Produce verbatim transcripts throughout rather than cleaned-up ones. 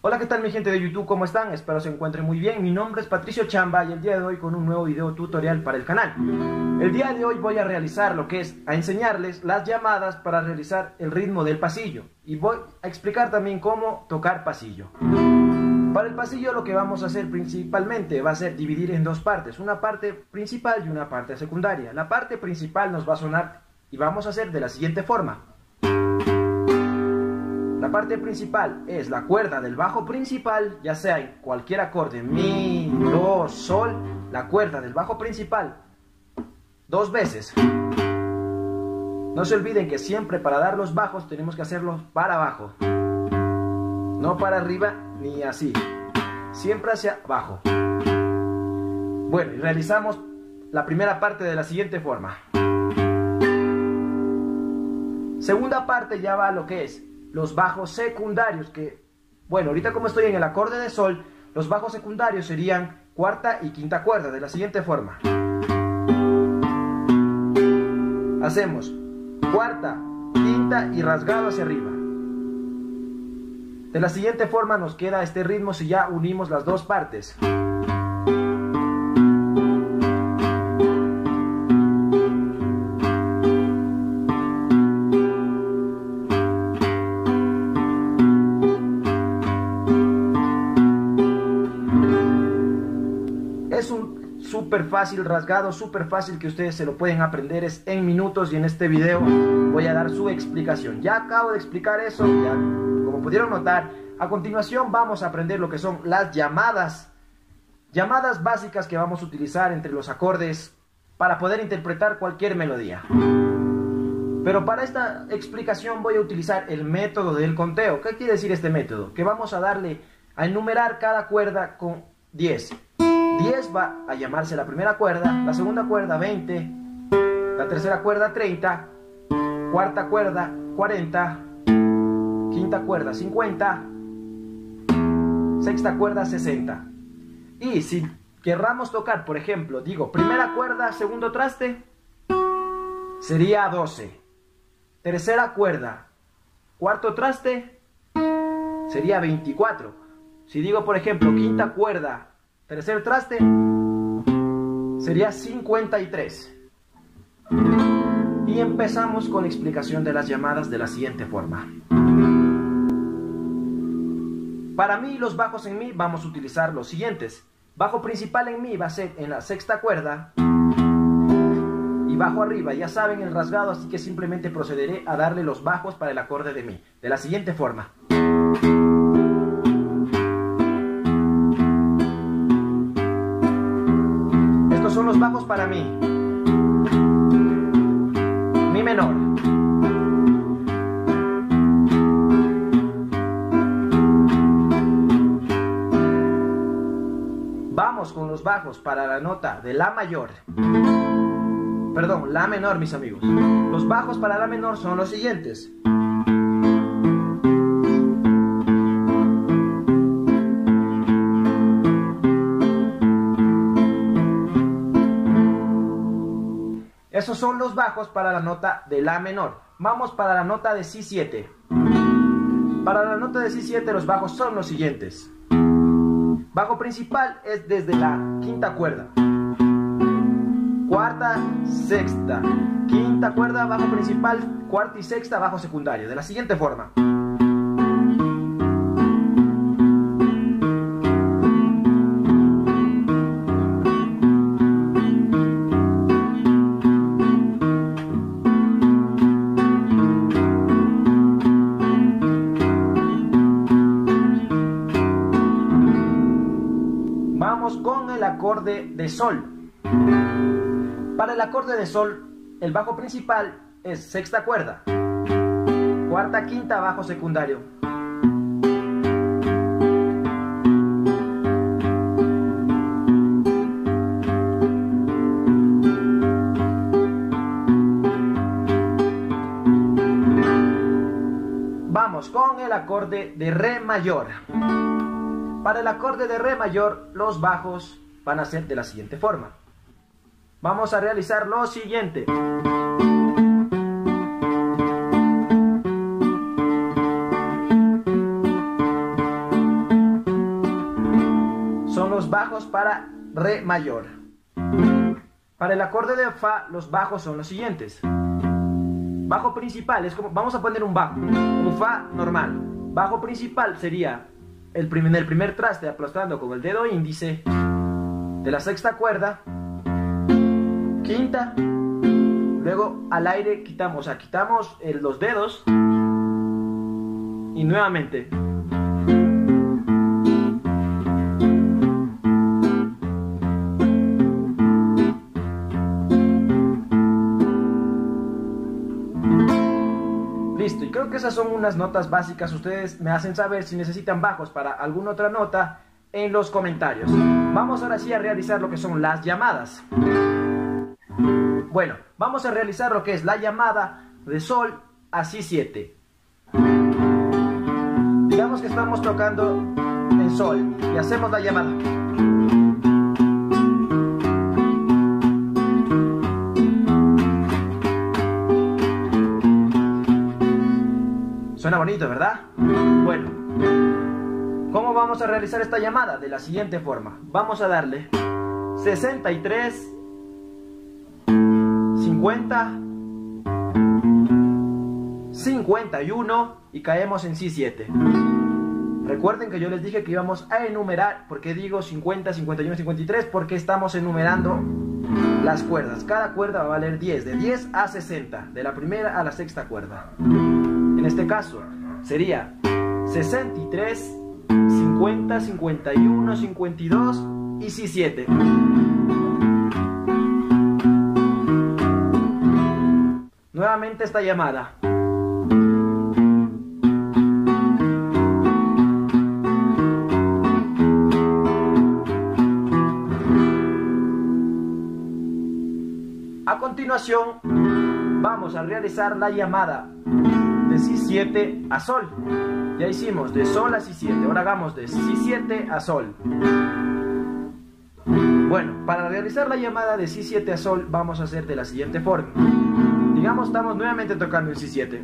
Hola, ¿qué tal mi gente de YouTube? ¿Cómo están? Espero se encuentren muy bien. Mi nombre es Patricio Chamba y el día de hoy con un nuevo video tutorial para el canal. El día de hoy voy a realizar lo que es a enseñarles las llamadas para realizar el ritmo del pasillo y voy a explicar también cómo tocar pasillo. Para el pasillo lo que vamos a hacer principalmente va a ser dividir en dos partes, una parte principal y una parte secundaria. La parte principal nos va a sonar y vamos a hacer de la siguiente forma. La parte principal es la cuerda del bajo principal, ya sea en cualquier acorde, mi, do, sol, la cuerda del bajo principal dos veces. No se olviden que siempre para dar los bajos tenemos que hacerlos para abajo, no para arriba ni así, siempre hacia abajo. Bueno, y realizamos la primera parte de la siguiente forma. Segunda parte ya va lo que es los bajos secundarios, que, bueno, ahorita como estoy en el acorde de sol, los bajos secundarios serían cuarta y quinta cuerda, de la siguiente forma. Hacemos cuarta, quinta y rasgado hacia arriba. De la siguiente forma nos queda este ritmo si ya unimos las dos partes. Es un súper fácil rasgado, súper fácil que ustedes se lo pueden aprender, es en minutos, y en este video voy a dar su explicación. Ya acabo de explicar eso, ya, como pudieron notar. A continuación vamos a aprender lo que son las llamadas, llamadas básicas que vamos a utilizar entre los acordes para poder interpretar cualquier melodía. Pero para esta explicación voy a utilizar el método del conteo. ¿Qué quiere decir este método? Que vamos a darle a enumerar cada cuerda con diez. diez va a llamarse la primera cuerda, la segunda cuerda veinte, la tercera cuerda treinta, cuarta cuerda cuarenta, quinta cuerda cincuenta, sexta cuerda sesenta. Y si querramos tocar, por ejemplo, digo primera cuerda, segundo traste, sería doce. Tercera cuerda, cuarto traste, sería veinticuatro. Si digo, por ejemplo, quinta cuerda, tercer traste, sería cincuenta y tres. Y empezamos con la explicación de las llamadas de la siguiente forma. Para mí, los bajos en mi vamos a utilizar los siguientes. Bajo principal en mi va a ser en la sexta cuerda y bajo arriba, ya saben el rasgado, así que simplemente procederé a darle los bajos para el acorde de mi de la siguiente forma. Son los bajos para mi mi menor. Vamos con los bajos para la nota de la mayor, perdón, la menor, mis amigos. Los bajos para la menor son los siguientes. Esos son los bajos para la nota de la menor. Vamos para la nota de si siete. Para la nota de si siete los bajos son los siguientes. Bajo principal es desde la quinta cuerda, cuarta, sexta, quinta cuerda, bajo principal, cuarta y sexta, bajo secundario, de la siguiente forma. Con el acorde de sol. Para el acorde de sol, el bajo principal es sexta cuerda, cuarta, quinta, bajo secundario. Vamos con el acorde de re mayor. Para el acorde de re mayor, los bajos van a ser de la siguiente forma. Vamos a realizar lo siguiente. los bajos para re mayor. Para el acorde de fa, los bajos son los siguientes. Bajo principal es como, vamos a poner un bajo, un fa normal. Bajo principal sería el primer, el primer traste aplastando con el dedo índice de la sexta cuerda, quinta, luego al aire quitamos, o sea, quitamos el, los dedos y nuevamente. Listo, y creo que esas son unas notas básicas. Ustedes me hacen saber si necesitan bajos para alguna otra nota en los comentarios. Vamos ahora sí a realizar lo que son las llamadas. Bueno, vamos a realizar lo que es la llamada de sol a si siete. Digamos que estamos tocando en sol y hacemos la llamada. Suena bonito, ¿verdad? Bueno, ¿cómo vamos a realizar esta llamada? De la siguiente forma. Vamos a darle sesenta y tres, cincuenta, cincuenta y uno y caemos en si siete. Recuerden que yo les dije que íbamos a enumerar. ¿Por qué digo cincuenta, cincuenta y uno, cincuenta y tres? Porque estamos enumerando las cuerdas. Cada cuerda va a valer diez, de diez a sesenta, de la primera a la sexta cuerda. En este caso sería sesenta y tres, cincuenta, cincuenta y uno, cincuenta y dos y si siete. Nuevamente esta llamada. A continuación vamos a realizar la llamada de si siete a sol. Ya hicimos de sol a si siete, ahora hagamos de si siete a sol. Bueno, para realizar la llamada de si siete a sol vamos a hacer de la siguiente forma. Digamos, estamos nuevamente tocando en si siete.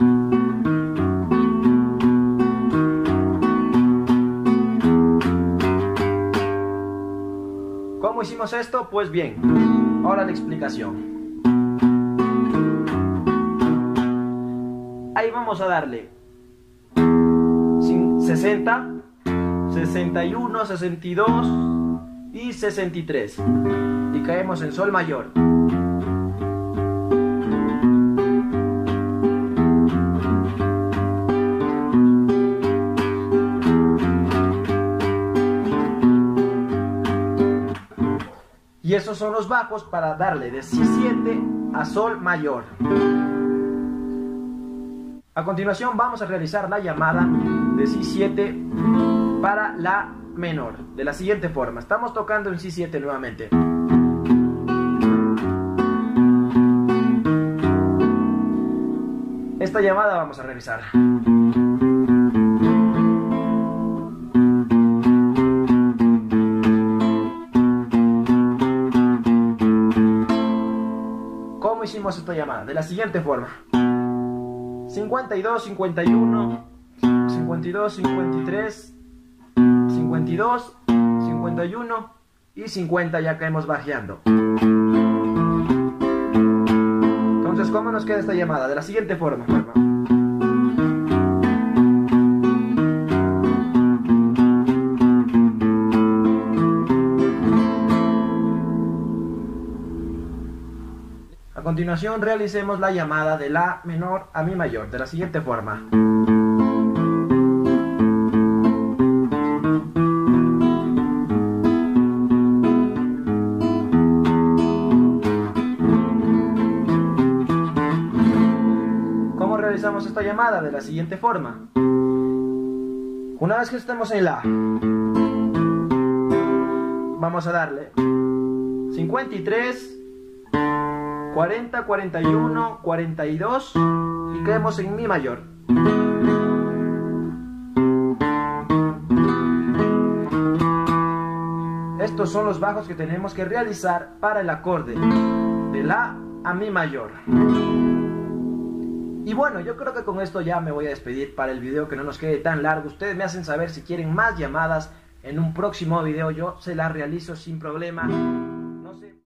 ¿Cómo hicimos esto? Pues bien, ahora la explicación. Ahí vamos a darle sesenta, sesenta y uno, sesenta y dos y sesenta y tres y caemos en sol mayor. Y esos son los bajos para darle de si siete a sol mayor. A continuación vamos a realizar la llamada de si siete para la menor, de la siguiente forma. Estamos tocando en si siete nuevamente. Esta llamada vamos a realizar. ¿Cómo hicimos esta llamada? De la siguiente forma. cincuenta y dos, cincuenta y uno, cincuenta y dos, cincuenta y tres, cincuenta y dos, cincuenta y uno y cincuenta, ya caemos bajeando. Entonces, ¿cómo nos queda esta llamada? De la siguiente forma. A continuación realicemos la llamada de la menor a mi mayor de la siguiente forma. ¿Cómo realizamos esta llamada? De la siguiente forma. Una vez que estemos en la, vamos a darle cincuenta y tres, cuarenta, cuarenta y uno, cuarenta y dos y caemos en mi mayor. Estos son los bajos que tenemos que realizar para el acorde de la a mi mayor. Y bueno, yo creo que con esto ya me voy a despedir para el video, que no nos quede tan largo. Ustedes me hacen saber si quieren más llamadas en un próximo video yo se las realizo sin problema.